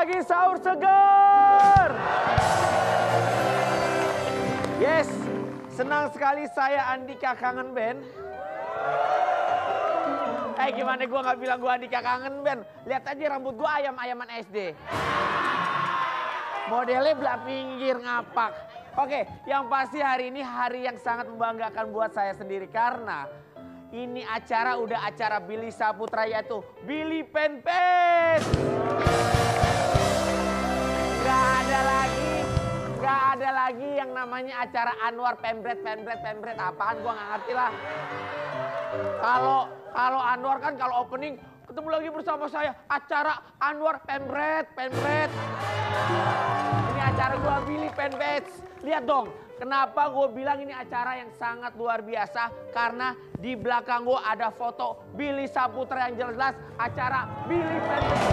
lagi sahur seger. Yes, senang sekali saya Andika kangen band. Gimana gue nggak bilang gue Andika kangen band? Lihat aja rambut gue ayam-ayaman SD. Modelnya belah pinggir ngapak. Oke, yang pasti hari ini hari yang sangat membanggakan buat saya sendiri karena ini acara udah acara Billy Saputra yaitu Billy Pen Fest. Gak ada lagi yang namanya acara Anwar Pembret apaan gua nggak ngerti lah. Kalau Anwar kan kalau opening ketemu lagi bersama saya acara Anwar Pembret. Ini acara gua Billy Pen Fest. Lihat dong. Kenapa gue bilang ini acara yang sangat luar biasa? Karena di belakang gue ada foto Billy Saputra yang jelas-jelas acara Billy Pen Fest.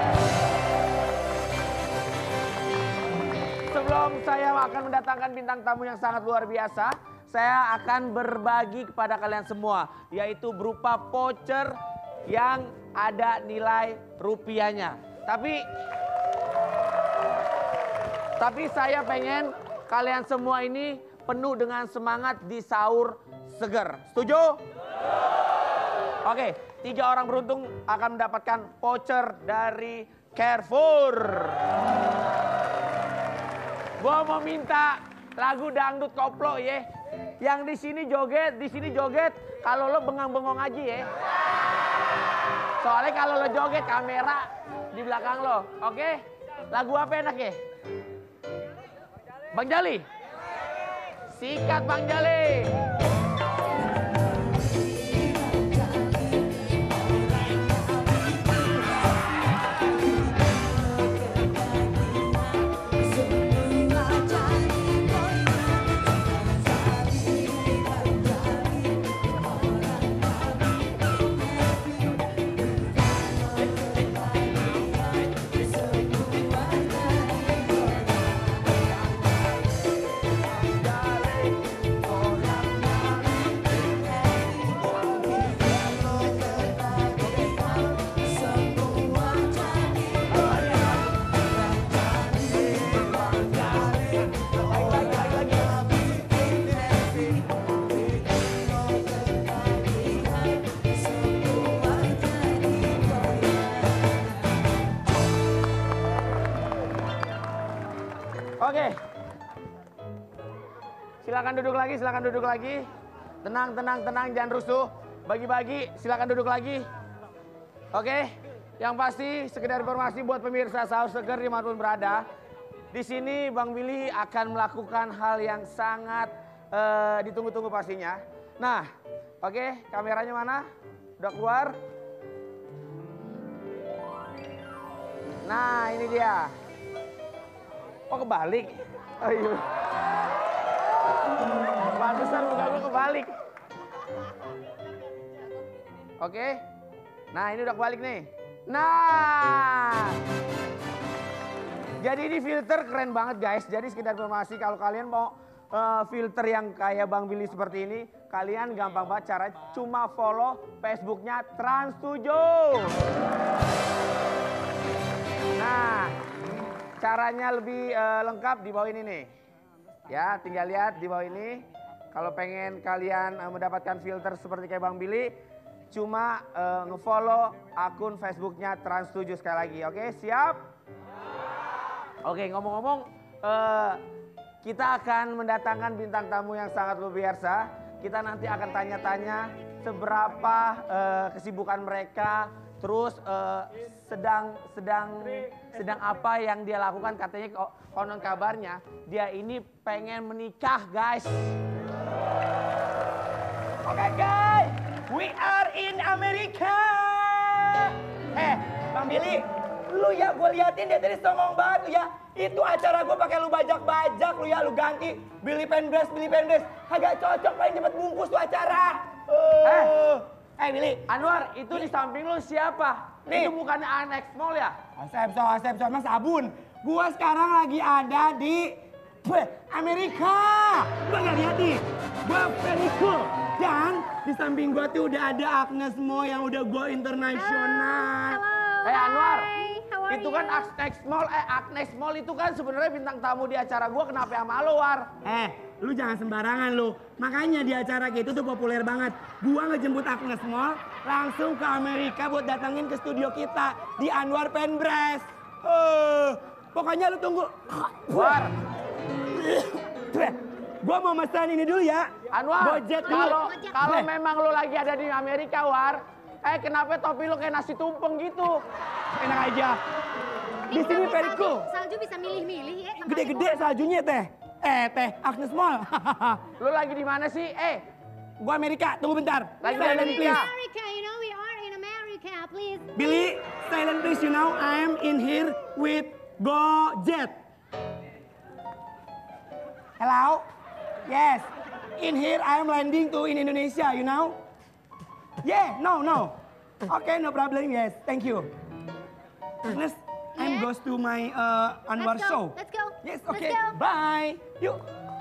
Sebelum saya akan mendatangkan bintang tamu yang sangat luar biasa, saya akan berbagi kepada kalian semua, yaitu berupa voucher yang ada nilai rupiahnya. Tapi saya pengen kalian semua ini penuh dengan semangat di sahur seger. Setuju? Oke, 3 orang beruntung akan mendapatkan voucher dari Carrefour. Gua mau minta lagu dangdut koplo ya. Yang di sini joget, kalau lo bengang-bengong aja ya. Soalnya kalau lo joget kamera di belakang lo, oke? Lagu apa enak ya? Bang Jali? Sikat Bang Jali. Oke, silakan duduk lagi. Tenang, jangan rusuh. Bagi-bagi, silakan duduk lagi. Oke, yang pasti sekedar informasi buat pemirsa sahur seger dimanapun berada. Di sini Bang Billy akan melakukan hal yang sangat ditunggu-tunggu pastinya. Nah, oke, kameranya mana? Udah keluar? Nah, ini dia. Oh kebalik? Oh iya. Pantesan muka gue kebalik. Oke. Nah ini udah kebalik nih. Nah. Jadi ini filter keren banget guys. Jadi sekedar informasi kalau kalian mau filter yang kayak Bang Billy seperti ini. Kalian gampang banget cara cuma follow Facebooknya Trans7. Nah. Caranya lebih lengkap di bawah ini nih. Ya, tinggal lihat di bawah ini. Kalau pengen kalian mendapatkan filter seperti kayak Bang Billy, cuma ngefollow akun Facebooknya Trans7 sekali lagi. Oke, siap? Oke, ngomong-ngomong, kita akan mendatangkan bintang tamu yang sangat luar biasa. Kita nanti akan tanya-tanya seberapa kesibukan mereka, terus sedang apa yang dia lakukan. Katanya konon kabarnya dia ini pengen menikah guys. Oke guys, we are in America. Bang Billy, lu ya gue liatin dia tadi songong banget lu ya. Itu acara gue pakai lu bajak-bajak lu ya, lu ganti Billy Pen Fest. Agak cocok, paling cepet bungkus tuh acara. Billy, Anwar, itu di samping lu siapa? Nih. Itu bukannya Annex Mall ya? Asep, mas sabun. Gua sekarang lagi ada di Amerika. Gua nggak lihat nih. Gua very cool. Dan di samping gua tuh udah ada Agnes Mo yang udah go internasional. Halo. Anwar. How Itu kan Agnes Mall itu kan sebenarnya bintang tamu di acara gua, kenapa sama lo, War? Lu jangan sembarangan lu. Makanya di acara gitu tuh populer banget. Gua ngejemput Agnes Mall langsung ke Amerika buat datengin ke studio kita di Anwar Penbres. Pokoknya lu tunggu. War, Gua mau pesan ini dulu ya. Anwar, Gojek dulu. kalau memang lo lagi ada di Amerika, War, kenapa topi lo kayak nasi tumpeng gitu? Enak aja. Di sini very cool. Salju bisa milih-milih ya. Gede-gede saljunya teh. Teh Agnes Mall. Lo lagi di mana sih? Gua Amerika, tunggu bentar. Lagi di Silent, Amerika. please. America, you know we are in America, please. Billy, silent please, you know I am in here with Gojek. Hello? Yes. In here I am landing to in Indonesia, you know? Yeah, no. Okay, no problem, yes. Thank you. Agnes, I'm Yeah? goes to my Anwar Let's go, show. let's go. Yes, Let's okay. go. Bye. Yuk.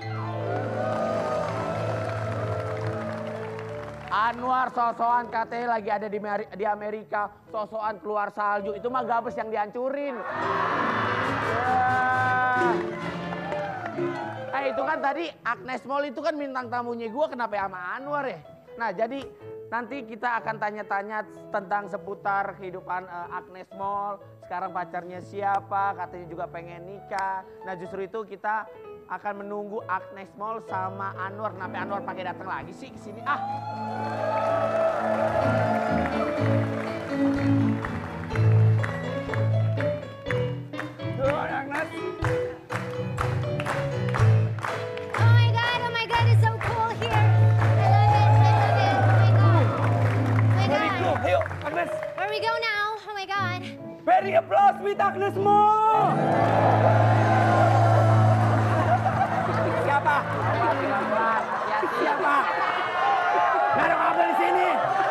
Anwar sosokan katanya lagi ada di Amerika, sosokan keluar salju. Itu mah Gabes yang dihancurin. Itu kan tadi Agnes Mall itu kan bintang tamunya gua, kenapa ya sama Anwar ya? Nah, jadi nanti kita akan tanya-tanya tentang seputar kehidupan Agnes Mall. Sekarang pacarnya siapa, katanya juga pengen nikah. Nah, justru itu kita akan menunggu Agnes Mall sama Anwar. Kenapa Anwar pakai datang lagi sih ke sini? Agnes. Oh my God, it's so cool here. I love it. Oh my Very God. cool. Ayo, Agnes. Where we go now? Oh my God. Very applause with Agnes Mo. Siapa? Siapa? Naruh kabel di sini.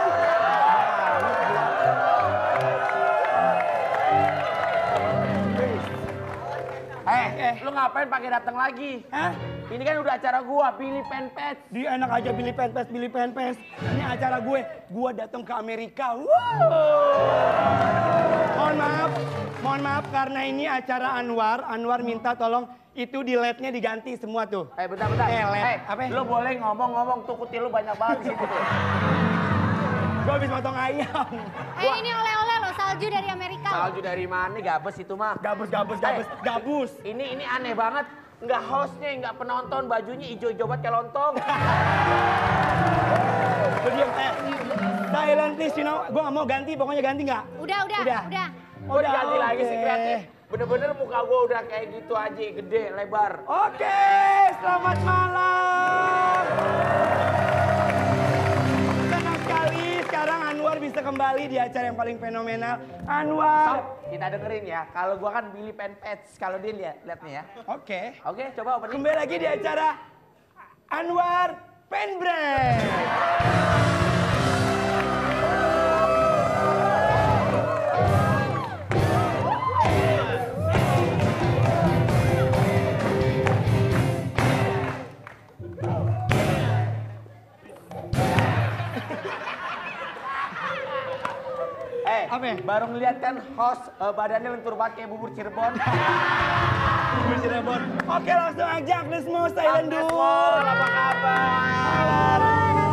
Lu ngapain pakai datang lagi? Hah? Ini kan udah acara gua, Billy Penpet. Dia enak aja Billy Penpes. Ini acara gue. Gua datang ke Amerika. Wow. Mohon maaf karena ini acara Anwar. Anwar minta tolong itu di LED-nya diganti semua tuh. Bentar. LED. Apa? Lu boleh ngomong tuh kutil lu banyak banget di situ tuh. Gua habis potong ayam. Ini oleh-oleh loh, salju dari Amerika. Salju dari mana? Gabes itu mah. Gabus. Ini aneh banget. Nggak hostnya, nggak penonton, bajunya ijo-ijo banget kayak lontong. Lu diam, silent please, you know. Gua nggak mau ganti, pokoknya ganti nggak? Udah. Mau diganti lagi sih oke. kreatif. Bener-bener muka gua udah kayak gitu aja, gede, lebar. Oke, selamat malam. Senang sekali sekarang Anwar bisa kembali di acara yang paling fenomenal. Anwar. Sob, kita dengerin ya. Kalau gua kan Billy Penpets, kalau dia lihat nih ya. Oke. Oke, coba opening. Kembali lagi di acara Anwar Penbres. Apa ya? Baru ngeliat kan host badannya lentur banget kayak bubur Cirebon. Cirebon. Oke, langsung aja Agnes Mo, silent Agnes dulu. Mo, apa kabar?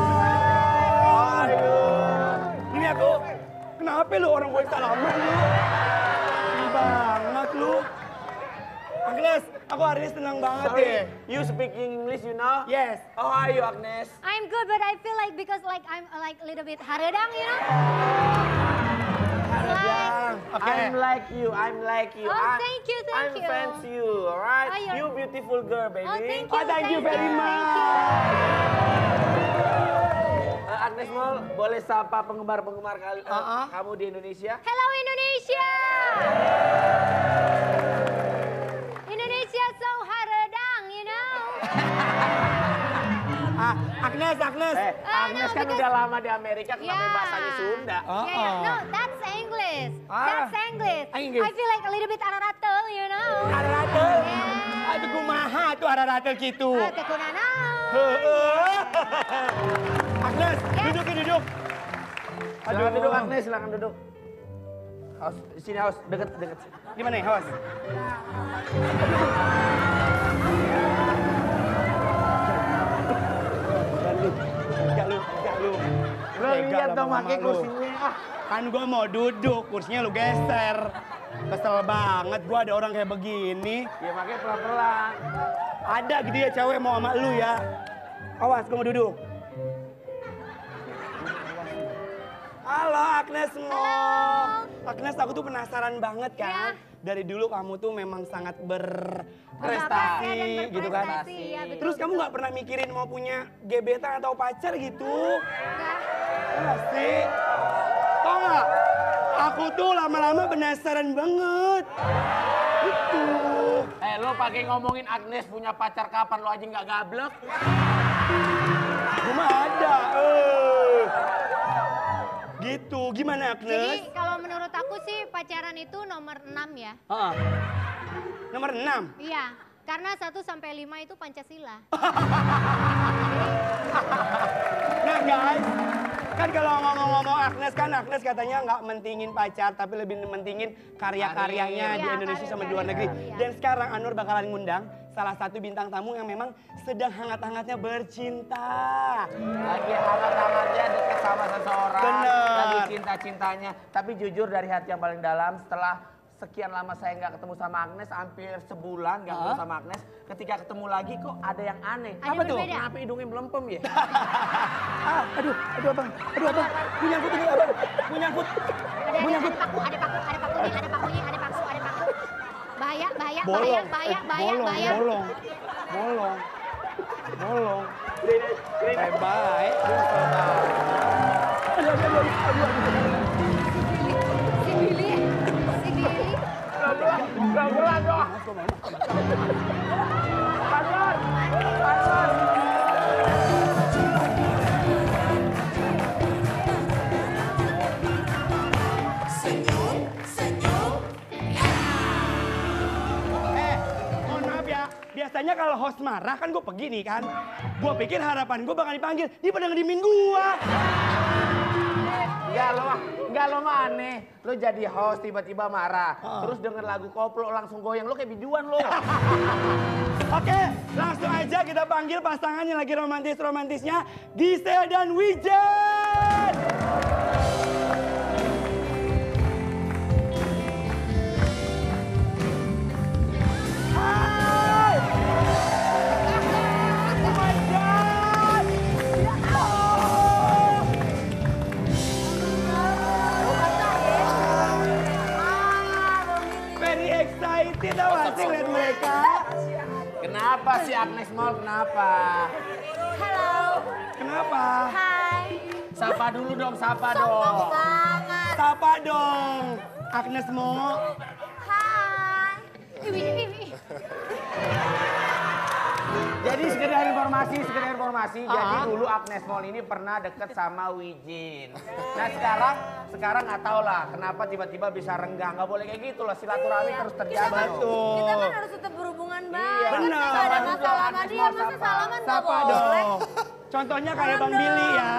Ini aku. Kenapa lu orang gue salaman lu? Ini banget lu. Agnes, aku hari ini senang banget Sorry, deh. you speak English, you know? Yes. How are you, Agnes? I'm good, but I feel like because like I'm like a little bit haredang, you know? Oke. I'm like you. Oh, thank you. I'm fans you, alright? Oh, you're- You beautiful girl, baby. Oh, thank Oh, thank you very much. Agnes Mo, boleh sapa penggemar-penggemar kamu di Indonesia? Hello Indonesia! Indonesia so haredang, you know? Agnes. Agnes kan because- udah lama di Amerika, kenapa Yeah. bahasanya Sunda? Yeah. No, that's English. Ah. That's English. English. I feel like a little bit araratel, you know? Araratel. Yeah. Aduh kumaha tuh araratel gitu. Kekunana. Agnes, Yes. duduk. Silakan duduk, Agnes, silakan duduk. Haus, sini haus, deket. Di mana ya, Hos? Enggak lu. Lo lihat dong pakai kursinya. Kan gue mau duduk, kursinya lu geser. Kesel banget, gue ada orang kayak begini. Ya makanya pelan-pelan. Ada gitu ya cewek mau sama lu ya. Awas, gue mau duduk. Halo Agnes Mo. Agnes, aku tuh penasaran banget kan. Dari dulu kamu tuh memang sangat berprestasi gitu kan. Iya, betul, Terus kamu nggak pernah mikirin mau punya gebetan atau pacar gitu? Enggak. Enggak sih. Tau nggak? Aku tuh lama-lama penasaran banget. Itu. Lo pakai ngomongin Agnes punya pacar kapan lo aja nggak gablek? Cuma ada. Gitu. Gimana Agnes? Jadi kalau menurut aku sih pacaran itu nomor 6 ya. Nomor 6. Iya, karena 1 sampai 5 itu Pancasila. Nah guys, kan kalau ngomong-ngomong Agnes kan Agnes katanya nggak mentingin pacar tapi lebih mentingin karya-karyanya di Iya, Indonesia sama di luar karya-karya, negeri. iya. Dan sekarang Anur bakalan ngundang salah satu bintang tamu yang memang sedang hangat-hangatnya bercinta. Lagi hangat-hangatnya deket sama seseorang. Bener. Lagi cinta-cintanya. Tapi jujur dari hati yang paling dalam setelah sekian lama saya nggak ketemu sama Agnes, hampir sebulan nggak ketemu sama Agnes. Ketika ketemu lagi kok ada yang aneh. Ada Apa tuh? berbeda. Kenapa hidungnya melempem ya? Aduh abang. Punyangkut ini abang. Punyangkut. Ada paku nih, ada paku. Bahaya. Bolong. Bye-bye. Si Billy. Pelan-pelan dong. Pelan-pelan. Mohon maaf ya, biasanya kalau host marah kan gue pergi nih kan. Gue pikir harapan gue bakal dipanggil, dia pada ngedimin gue. Enggak lo mah aneh. Lo jadi host tiba-tiba marah. Terus denger lagu koplo langsung goyang. Lo kayak biduan lo. Oke, langsung aja kita panggil pasangan yang lagi romantis-romantisnya, Gisel dan Wijen. Hai! Oh my God! Oh! Very excited tau gak sih lihat mereka? Kenapa sih Agnes Mall? Kenapa? Halo. Kenapa? Hai. Sapa dulu dong, sapa Sombong dong. banget. Sapa dong, Agnes Mo. Hai. Ih. Jadi sekedar informasi. Jadi dulu Agnes Mall ini pernah deket sama Wijin. Nah sekarang nggak tahu lah kenapa tiba-tiba bisa renggang. Nggak boleh kayak gitu lah, silaturahmi terus terjaga. Betul. Kita kan harus tetap berhubungan banget. Iya. Benar. Nggak ada Sapa masalah dulu, sama Agnes dia, mau masa sapa. salaman nggak Sapa boleh? dong. Contohnya kayak Bang Billy ya.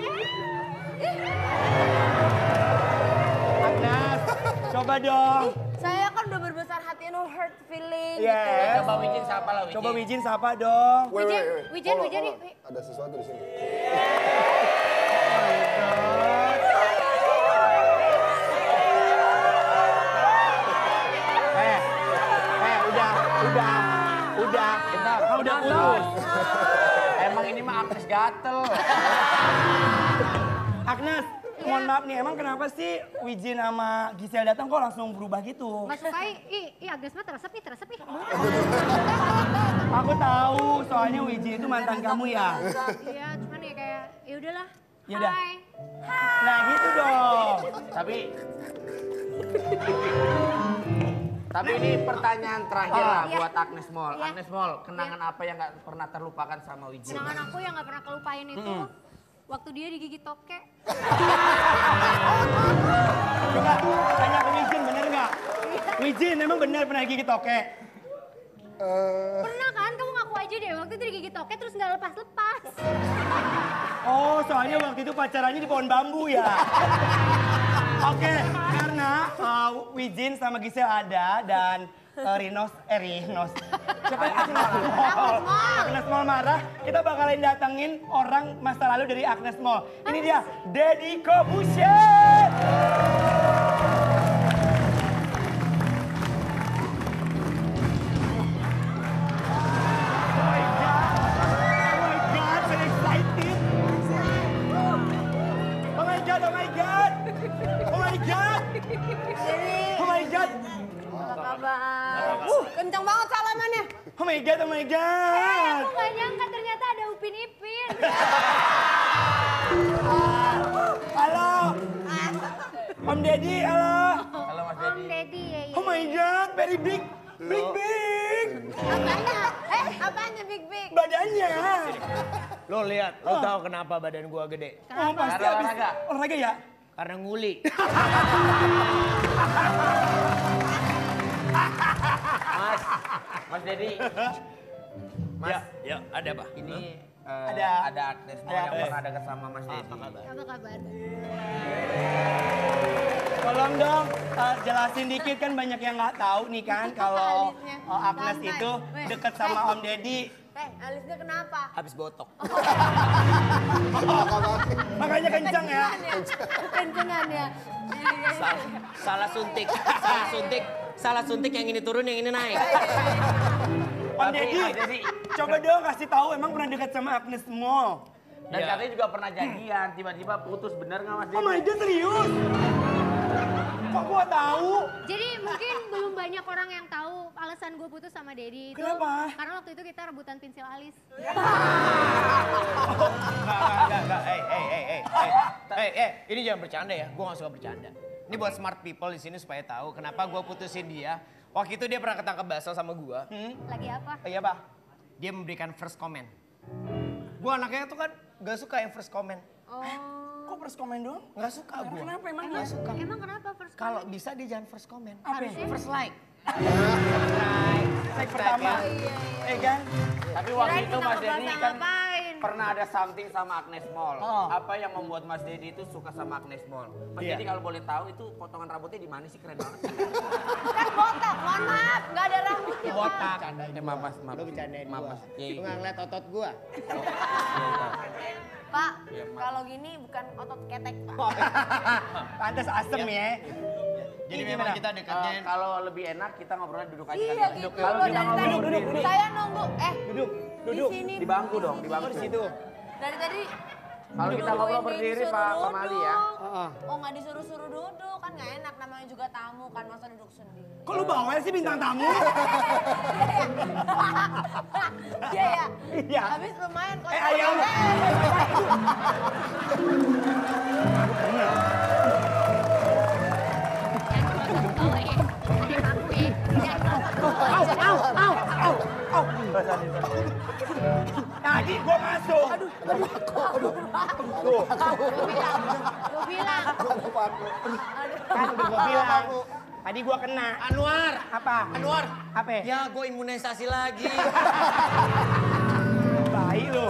Agnes, coba dong. Saya kan udah berbesar hati, no hurt feeling Yes. gitu. Coba Wijin sapa lah Wijin. Coba Wijin sapa dong. Wijen, Follow, Wijen. follow. Ada sesuatu di sini. Udah. Bentar. Kau udah putus. Emang ini mah Agnes gatel. Agnes, mohon maaf nih, emang kenapa sih Wijin sama Gisel datang kok langsung berubah gitu? Mas Sukai, Agnes mah teresep nih. Aku tahu, soalnya Wijin itu mantan kamu ya. Iya, cuman ya kayak, ya udahlah. Yaudah. Hai. Nah gitu dong. Tapi ini pertanyaan terakhir lah Iya. buat Agnes Mall. Iya. Agnes Mall, kenangan apa yang nggak pernah terlupakan sama Wijin? Kenangan aku yang gak pernah kelupain itu, waktu dia digigit toke. Coba tanya ke Wijin, bener nggak? Wijin, emang bener pernah gigit toke? Pernah kan, kamu ngaku aja deh, waktu itu digigit toke terus gak lepas-lepas. Oh, soalnya waktu itu pacarannya di pohon bambu ya. Oke, karena karena Wijin sama Gisel ada dan Rinos. Siapa yang Agnes Mall marah, kita bakalan datengin orang masa lalu dari Agnes Mall. Ini dia, Deddy Corbuzier. Kencang banget salamannya. Oh my god. Aku gak nyangka ternyata ada Upin Ipin. Halo. Om Deddy, halo. Halo Mas Om Deddy, ya. Oh my god, very big. Apanya? Apanya big? Badannya. Lo lihat, lo tahu kenapa badan gua gede? Oh, pasti Karena habis olahraga. olahraga ya? Karena nguli. Mas Deddy. Mas, Ya, ada apa? ini Ada. Agnes Mo yang pernah dekat sama Mas Deddy. Apa kabar? Tolong dong jelasin dikit, kan banyak yang nggak tahu nih kan kalau Alisnya. Agnes Santai. itu dekat sama Om Deddy. Alisnya kenapa? Habis botok. Makanya kencang ya. Kencengan ya. Salah suntik yang ini turun, yang ini naik. Om Tapi, Mas Deddy, coba dong kasih tahu emang pernah dekat sama Agnes Mo. Dan Iya. katanya juga pernah janjian, tiba-tiba putus, bener nggak Mas Oh my Deddy? god, serius? Kok gua tahu? Jadi mungkin belum banyak orang yang tahu alasan gue putus sama Deddy itu. Kenapa? Karena waktu itu kita rebutan pensil alis. Enggak. Ini jangan bercanda ya. Gua gak suka bercanda. Ini buat smart people di sini supaya tahu kenapa gua putusin dia. Waktu itu dia pernah ketangkep basah sama gua. Lagi apa? Iya, Pak. Dia memberikan first comment. Gua anaknya tuh kan gak suka yang first comment. Oh. Kok first comment doang? Gak suka gua. Kenapa emang? Gak suka. Emang kenapa first Kalau bisa dia jangan first comment. Harusnya? First like. Like pertama. Kan? Tapi waktu itu Mas Deddy kan ngapain? pernah ada something sama Agnes Mall. Oh. Apa yang membuat Mas Deddy itu suka sama Agnes Mall? Mas Iya. Deddy kalau boleh tahu itu potongan rambutnya di mana sih, keren banget. Kan botak, mohon maaf, nggak ada rambutnya. Botak. Maaf Mas, maaf. Lu bercandain Maaf gua. Mas. Iya, Lu gak ngeliat otot gua. Pak, Iya, maaf. kalau gini bukan otot ketek, Pak. Pantes asem ya. Jadi memang kita dekatnya. Kalau lebih enak kita ngobrolnya duduk aja Iya kali ya. gitu. Kalau Loh, kita dari ngobrol tadi berdiri, saya nunggu. Duduk. Di sini. di bangku dong, di bangku. Di situ. Dari tadi. Kalau kita ngobrol nungguin berdiri disuruh Pak Mali ya. duduk. Oh nggak disuruh-suruh duduk kan nggak enak, namanya juga tamu kan, masa duduk sendiri. Kok lu bawel sih bintang tamu? Iya ya. Iya. Habis lumayan kok. Ayam. Tadi gua masuk. Gue bilang. Kan udah gua bilang. Tadi gua kena. Anwar. Apa? Anwar. Apa? Ya gue imunisasi lagi. Baik lu.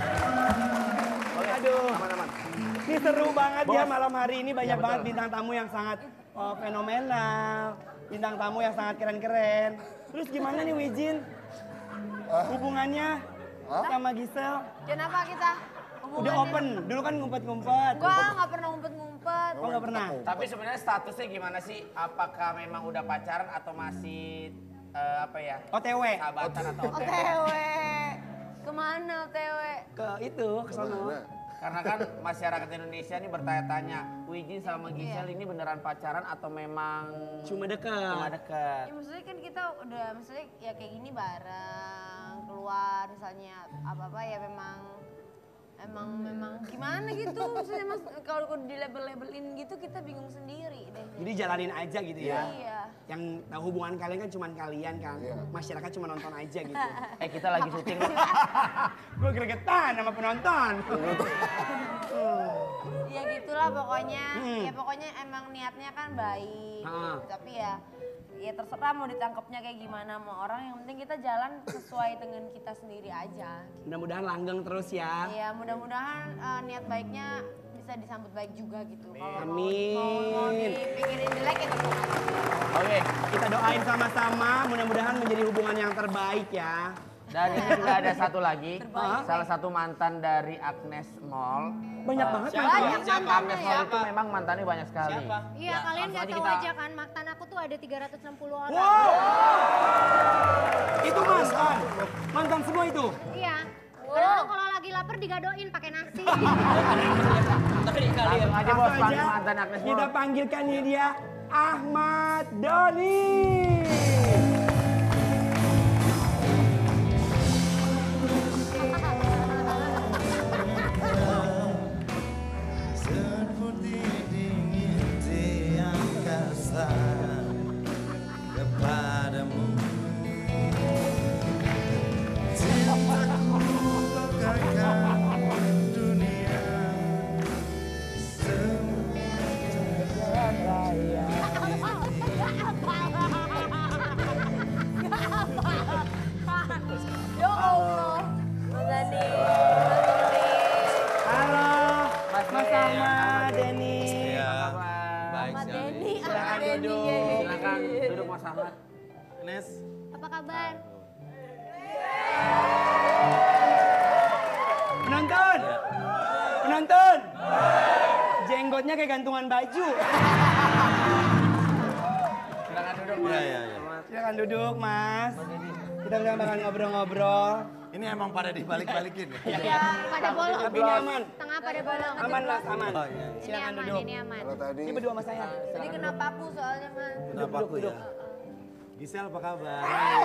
Aduh. Aman-aman. Ini seru banget ya malam hari ini, banyak banget bintang tamu yang sangat fenomenal. Bintang tamu yang sangat keren-keren. Terus gimana nih Wijin? Hubungannya sama Gisel? Kenapa kita? Udah open, dulu kan ngumpet-ngumpet. Gua nggak pernah ngumpet-ngumpet. Oh nggak pernah? Tapi sebenarnya statusnya gimana sih? Apakah memang udah pacaran atau masih apa ya? OTW? Sahabatan atau OTW? OTW. Kemana OTW? Ke itu, ke sono. Karena kan masyarakat Indonesia ini bertanya-tanya, Wijin sama Gisel ini beneran pacaran atau memang Cuma cuma dekat. dekat? Ya maksudnya kan kita udah, maksudnya ya kayak gini bareng, keluar misalnya apa-apa ya memang gimana gitu. Maksudnya mas, kalau dilabel-labelin gitu kita bingung sendiri deh. Jadi jalanin aja gitu ya. Iya. Yang tahu hubungan kalian kan cuma kalian kan. Masyarakat cuma nonton aja gitu. Kita lagi syuting. Gue gregetan sama penonton. Ya gitulah pokoknya. Hmm. Ya pokoknya emang niatnya kan baik. Ah. Tapi ya terserah mau ditangkapnya kayak gimana mau orang, yang penting kita jalan sesuai dengan kita sendiri aja. Mudah-mudahan langgeng terus ya. Ya mudah-mudahan niat baiknya bisa disambut baik juga gitu. Kalau Amin. mau dipikirin jelek ya tentu aja. Oke, kita doain sama-sama mudah-mudahan menjadi hubungan yang terbaik ya. Dan ini juga ada satu lagi, Terbaik. salah satu mantan dari Agnes Mall. Banyak banget Siapa? mantannya. Banyak Siapa? mantannya Agnes ya. Mall itu memang mantannya banyak sekali. Siapa? Iya, kalian langsung nggak aja tahu kita- aja kan, mantan aku tuh ada 360 orang. Wow. Itu mantan. Mantan semua itu. Iya. Kadang kalau lagi lapar digadoin pakai nasi. Langsung aja bos, Langsung aja mantan Agnes kita Mall. panggilkan ini dia Ahmad Doni. Seperti dingin di angkasa kepadamu. Cintaku bagaikan dunia. Ya Allah. Mas Dani. Halo, Mas Mas Den. Ahmad Deni. Ya, Kabar? baik Mas sekali. Deni. Silakan Deni. duduk, silakan duduk Mas Ahmad. Nes, Apa kabar? Penonton, penonton. Jenggotnya kayak gantungan baju. Silakan duduk Mas. ya. Silakan duduk, Mas. Kita bakal ngobrol-ngobrol. Ini emang pada dibalik-balikin ya? Iya, pada bolong. Tapi ini aman. Tengah pada bolong. Aman, Mas, aman. Oh iya. Ini Silakan aman, duduk. ini aman. Ini berdua sama saya. Jadi kenapa aku soalnya Mas? Kenapa aku ya? Gisel apa kabar?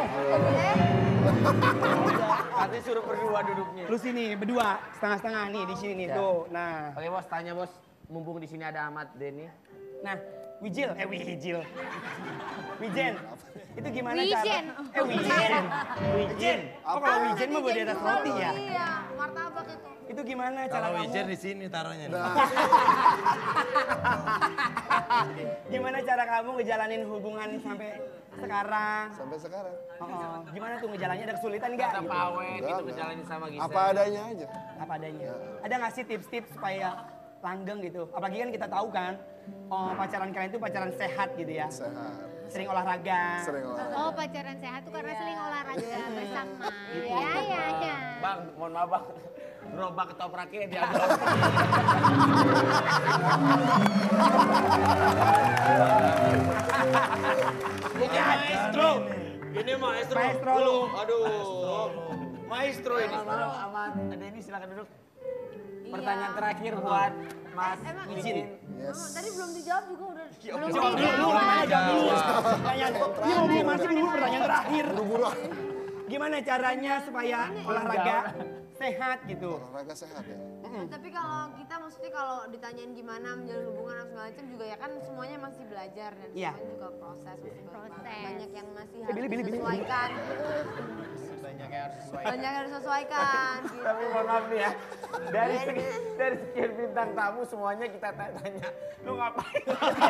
Katanya suruh berdua duduknya. Lu sini berdua, setengah-setengah nih di sini nih Ya. tuh. Nah, Oke bos, tanya bos. Mumpung di sini ada Ahmad Deni. nah, Wijil. Wijen. Itu gimana Wijen. cara? Wijen. Oh, kalau Wijen mah buat di atas roti ya. Iya, martabak itu. Itu gimana cara Kalau kamu? Wijen di sini taruhnya. nih. Gimana cara kamu ngejalanin hubungan sampai sekarang? Sampai sekarang. Oh, gimana tuh ngejalannya, ada kesulitan nggak? Kata Gitu? Pak Awet itu ngejalanin sama Gisel. Apa adanya aja. Apa adanya. Ada nggak sih tips-tips supaya langgeng gitu? Apalagi kan kita tahu kan, oh, pacaran kalian itu pacaran sehat gitu ya. Sehat. Sering olahraga. Sering olahraga. Oh, pacaran sehat tuh karena sering olahraga bersama. Iya. Bang, mohon maaf bang. Gerobak ketopraknya diambil. Ini maestro. Ini maestro. Maestro lu. Aduh. Maestro ini. Ahmad Deni silakan duduk. Pertanyaan terakhir buat Mas Emang Wijin. Yes. Tadi belum dijawab juga udah. Belum Jawab dulu, dijawab. jawab dulu. Pertanyaan, ini mau belum masih dulu pertanyaan terakhir. Buru-buru. Gimana caranya supaya olahraga sehat gitu? Olahraga sehat ya. Tapi kalau kita maksudnya kalau ditanyain gimana menjalin hubungan dan segala macam juga ya kan semuanya masih belajar dan Iya. semuanya juga proses masih Proses. banyak yang masih Eh, harus Billy. disesuaikan. Banyak yang harus sesuai. Banyak yang harus disesuaikan gitu. Tapi mohon maaf nih ya, dari sekian bintang tamu semuanya kita tanya, lu ngapain?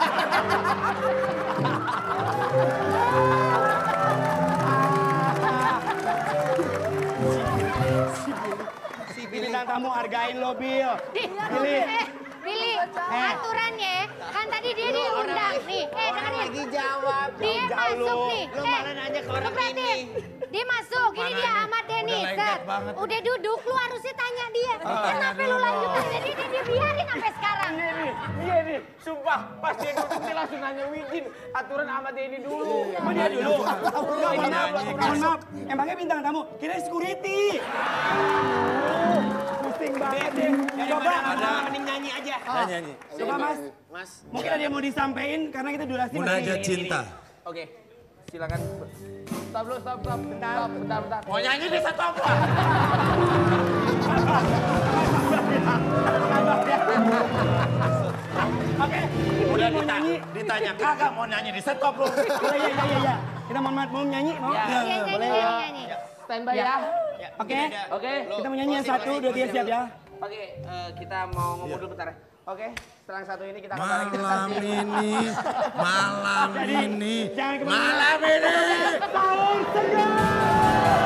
Si bintang tamu hargain lo, Bil. Billy. Billy, aturannya kan tadi dia diundang nih. Dengerin. Lagi jawab. Dia masuk nih. Lu malah nanya ke orang lu ini. Dia masuk, ini dia Ahmad Deni. Udah lengket banget. Udah duduk, lu harusnya tanya dia. Kenapa lu lanjutin? Jadi dia biarin sampai sekarang. Iya nih, sumpah pas dia duduk dia langsung nanya Wijin, aturan Ahmad Deni dulu. Mau dia dulu. Mohon maaf. Emangnya bintang tamu? Kira security. Pusing banget deh. Coba, Mending nyanyi aja. Nyanyi. coba Mas. Mas. Mungkin ada yang mau disampaikan karena kita durasi Munajat masih. cinta. Oke, silakan. Stop dulu, stop. Bentar. Bentar. Mau nyanyi di satu apa? Oke, Udah mau nyanyi. ditanya kagak mau nyanyi di stop lu. Iya. Kita mohon maaf, mau nyanyi? Mau? Iya, Boleh nyanyi, ya? nyanyi. Standby Ya. ya. Oke. Oke. Kita mau nyanyi yang satu, dua, tiga, siap ya. Oke, kita mau ngomong dulu bentar ya. Oke, setelah yang satu ini kita akan balik Malam ini, malam Jadi, ini, jangan kemana-mana. malam ini. Salam segar.